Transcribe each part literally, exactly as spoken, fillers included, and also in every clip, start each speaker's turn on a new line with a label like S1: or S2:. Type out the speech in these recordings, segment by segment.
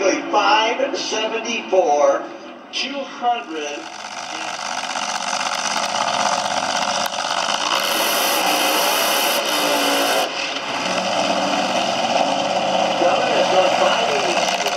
S1: Exactly five seventy-four, two hundred. Governor has done five eighty-two.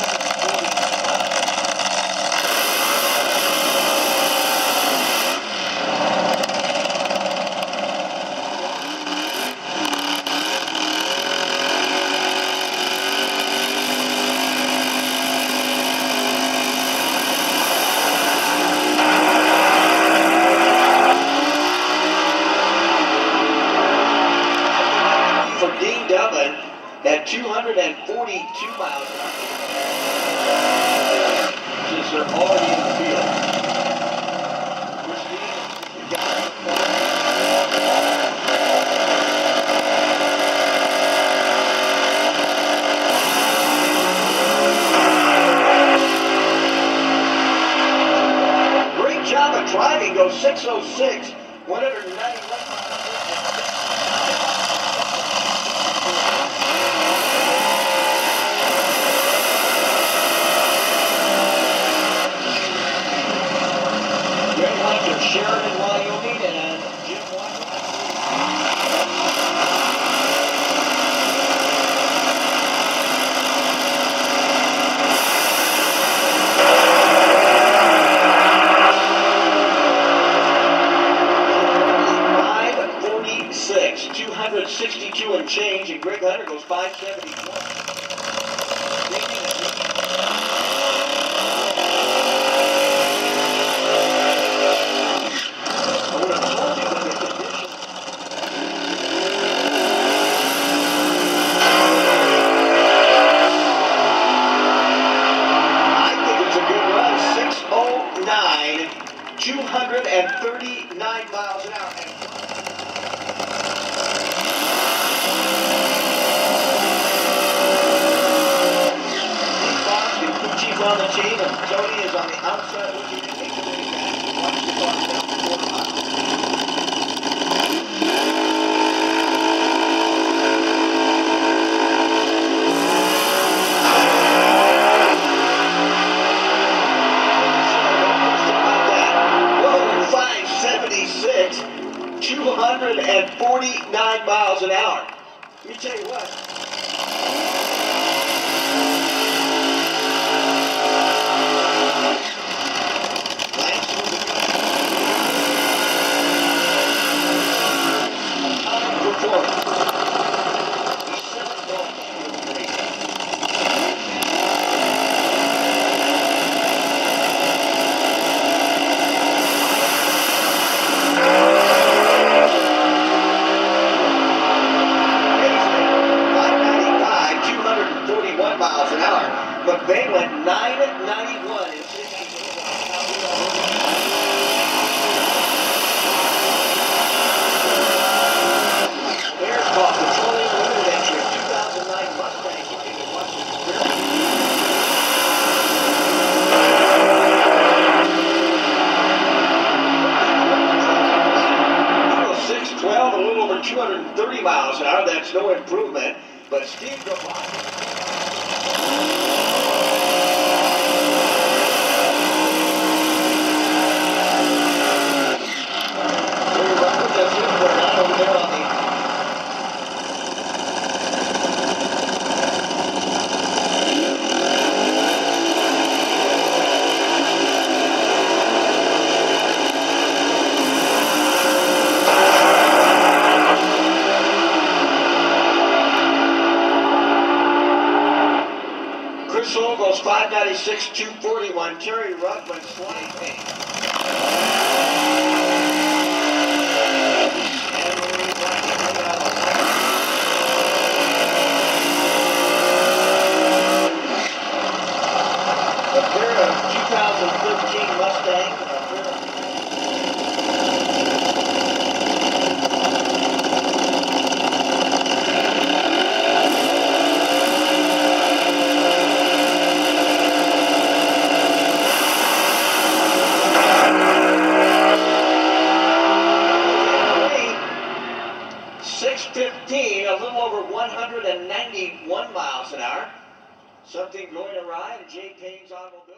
S1: For Dean Dublin at two hundred forty-two miles an hour. Since they're already in the field. Great job of driving, goes six oh six, one hundred ninety-one miles. Sheridan, Wyoming, and Jim White. five forty-six, two hundred sixty-two and change, and Greg Hunter goes five seventy-one. two hundred thirty-nine miles an hour. Fox and Pucci's on the team, and Tony is on the outside looking at each of these guys. Watch the car down the quarter mile. two hundred forty-nine miles an hour. Let me tell you what. Performance. Miles an hour. McVeigh went nine ninety-one in sixty-two. Bearspaw patrolling limited entry of two thousand nine Mustang. Looking at what's six twelve, a little over two hundred thirty miles an hour. That's no improvement. But Steve Gavot. Chris Hull goes five ninety-six, two forty-one. Terry Rudd went twenty-eight. A pair of two thousand thirteen Mustang. six fifteen, a little over one hundred ninety-one miles an hour. Something going awry in Jay Payne's automobile.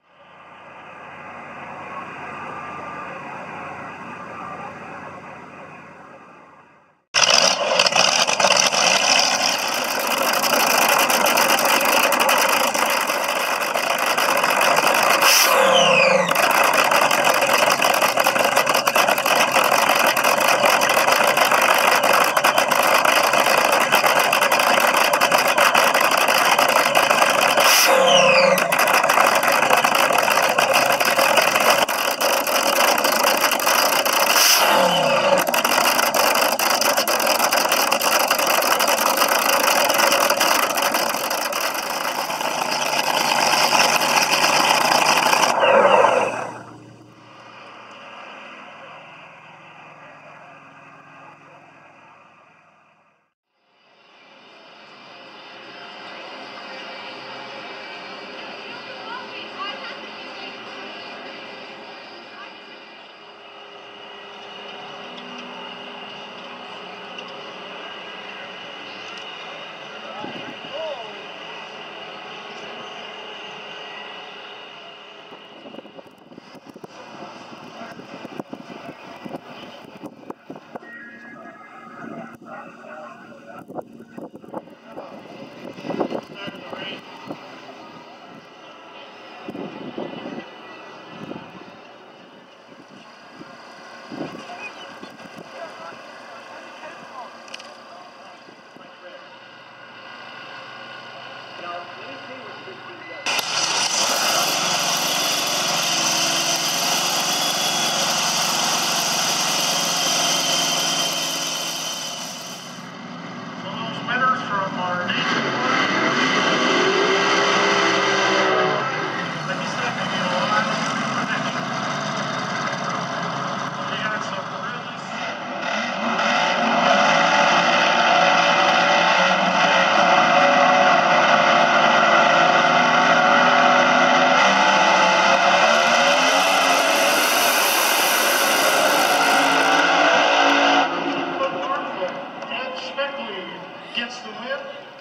S2: Gets the win,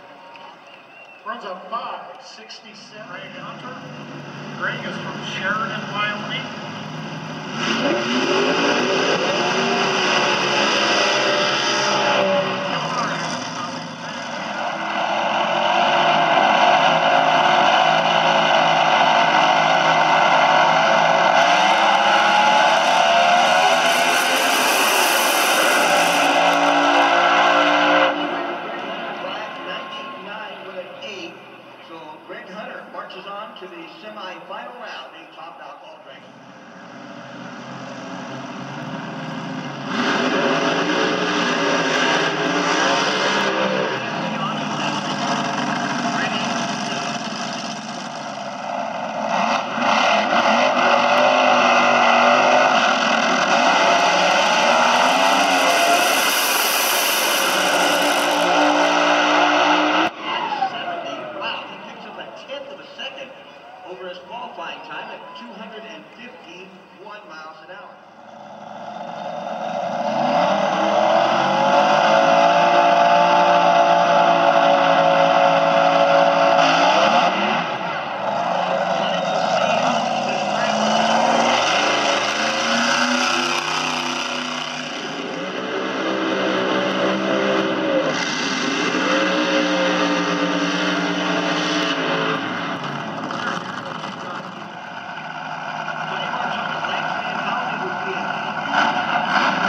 S2: runs a five sixty-seven. Greg Hunter. Greg is from Sheridan, Wyoming.
S1: Greg Hunter marches on to the semi-final round in top alcohol drinking. Over his qualifying time at two hundred fifty-one miles an hour. How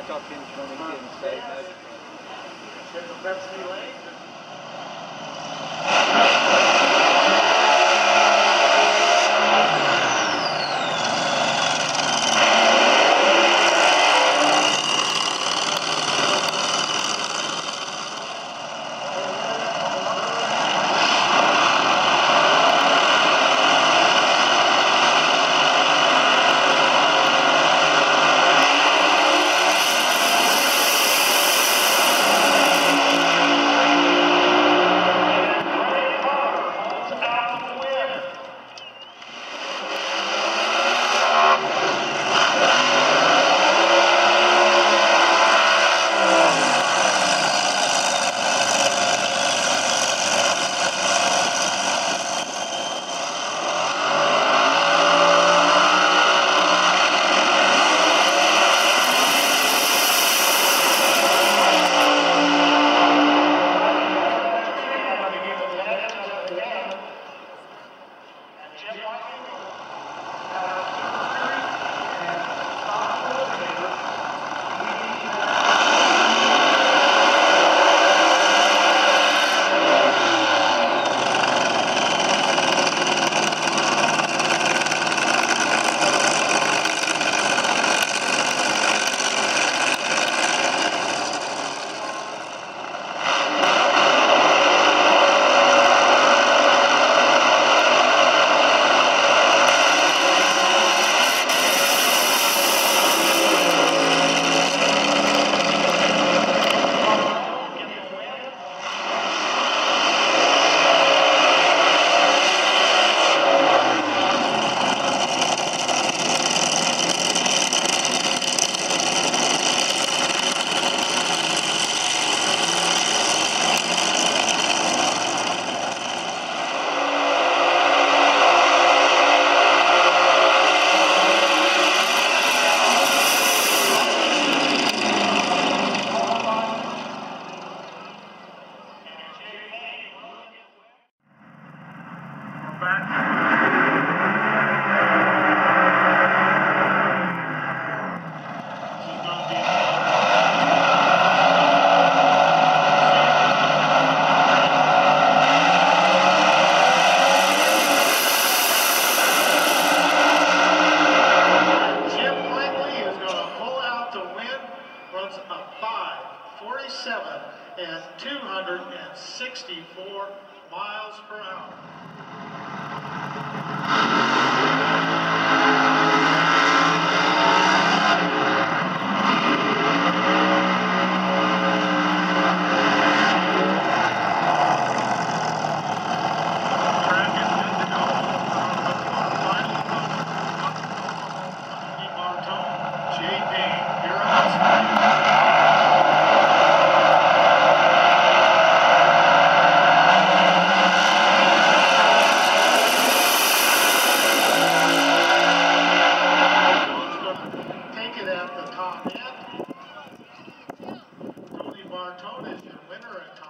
S3: got Kim Johnny Kim say no.
S2: There's a Pepsi lane. forty-seven and two hundred sixty-four miles per hour. Tony Bartone is your winner at